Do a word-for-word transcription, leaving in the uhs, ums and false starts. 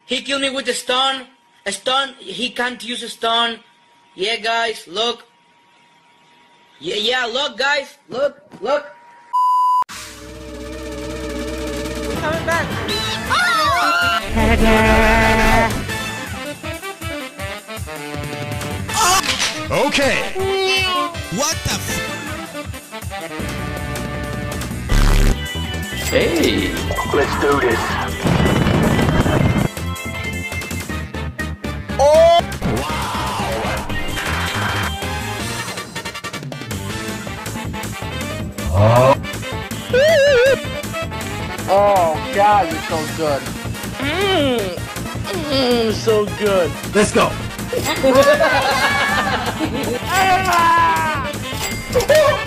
He killed me with a stone. A stone. He can't use a stone. Yeah, guys, look. Yeah, yeah, look, guys, look, look. Coming back. Okay. What the f- Hey. Let's do this. Oh. Wow. Oh God, you're so good. Mmm, mmm, so good. Let's go. Ah!